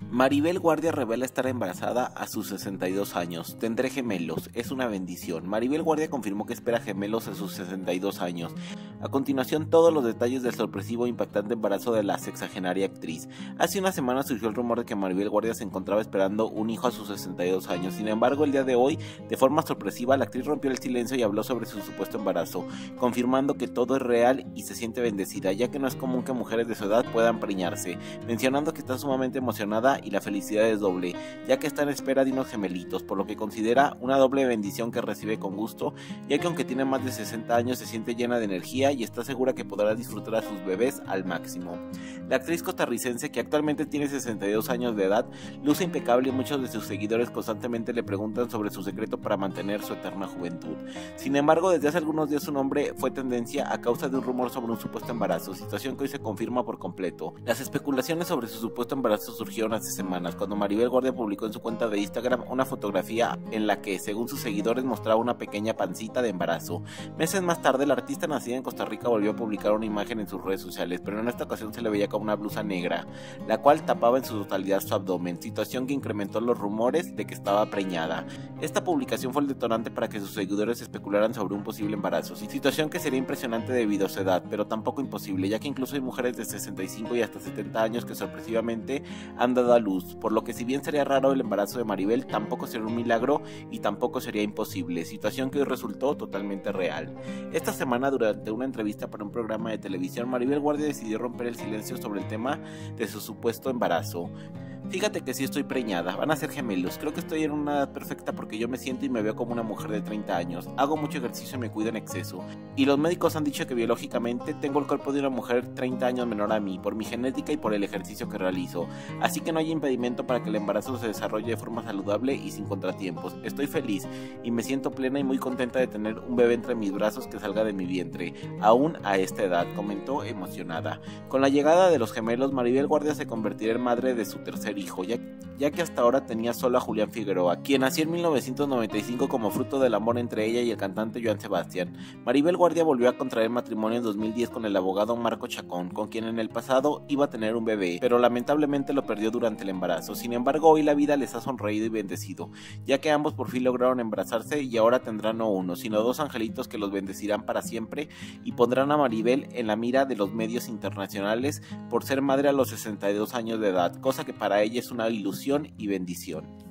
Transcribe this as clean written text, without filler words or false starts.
Maribel Guardia revela estar embarazada a sus 62 años. Tendré gemelos, es una bendición. Maribel Guardia confirmó que espera gemelos a sus 62 años. A continuación, todos los detalles del sorpresivo e impactante embarazo de la sexagenaria actriz. Hace una semana surgió el rumor de que Maribel Guardia se encontraba esperando un hijo a sus 62 años. Sin embargo, el día de hoy, de forma sorpresiva, la actriz rompió el silencio y habló sobre su supuesto embarazo, confirmando que todo es real y se siente bendecida, ya que no es común que mujeres de su edad puedan preñarse, mencionando que está sumamente emocionada y la felicidad es doble, ya que está en espera de unos gemelitos, por lo que considera una doble bendición que recibe con gusto, ya que aunque tiene más de 60 años se siente llena de energía y está segura que podrá disfrutar a sus bebés al máximo. La actriz costarricense, que actualmente tiene 62 años de edad, luce impecable y muchos de sus seguidores constantemente le preguntan sobre su secreto para mantener su eterna juventud. Sin embargo, desde hace algunos días su nombre fue tendencia a causa de un rumor sobre un supuesto embarazo, situación que hoy se confirma por completo. Las especulaciones sobre su supuesto embarazo surgieron hace semanas, cuando Maribel Guardia publicó en su cuenta de Instagram una fotografía en la que, según sus seguidores, mostraba una pequeña pancita de embarazo. Meses más tarde, la artista nacida en Costa Rica volvió a publicar una imagen en sus redes sociales, pero en esta ocasión se le veía con una blusa negra, la cual tapaba en su totalidad su abdomen, situación que incrementó los rumores de que estaba preñada. Esta publicación fue el detonante para que sus seguidores especularan sobre un posible embarazo, situación que sería impresionante debido a su edad, pero tampoco imposible, ya que incluso hay mujeres de 65 y hasta 70 años que sorpresivamente han dado a luz, por lo que si bien sería raro el embarazo de Maribel, tampoco sería un milagro y tampoco sería imposible, situación que hoy resultó totalmente real. Esta semana, durante una entrevista para un programa de televisión, Maribel Guardia decidió romper el silencio sobre el tema de su supuesto embarazo. Fíjate que sí estoy preñada, van a ser gemelos, creo que estoy en una edad perfecta porque yo me siento y me veo como una mujer de 30 años, hago mucho ejercicio y me cuido en exceso, y los médicos han dicho que biológicamente tengo el cuerpo de una mujer 30 años menor a mí, por mi genética y por el ejercicio que realizo, así que no hay impedimento para que el embarazo se desarrolle de forma saludable y sin contratiempos. Estoy feliz y me siento plena y muy contenta de tener un bebé entre mis brazos que salga de mi vientre, aún a esta edad, comentó emocionada. Con la llegada de los gemelos, Maribel Guardia se convertirá en madre de su tercer hijo, ya que hasta ahora tenía solo a Julián Figueroa, quien nació en 1995 como fruto del amor entre ella y el cantante Joan Sebastián. Maribel Guardia volvió a contraer matrimonio en 2010 con el abogado Marco Chacón, con quien en el pasado iba a tener un bebé, pero lamentablemente lo perdió durante el embarazo. Sin embargo, hoy la vida les ha sonreído y bendecido, ya que ambos por fin lograron embarazarse y ahora tendrán no uno, sino dos angelitos que los bendecirán para siempre y pondrán a Maribel en la mira de los medios internacionales por ser madre a los 62 años de edad, cosa que para ella es una ilusión y bendición.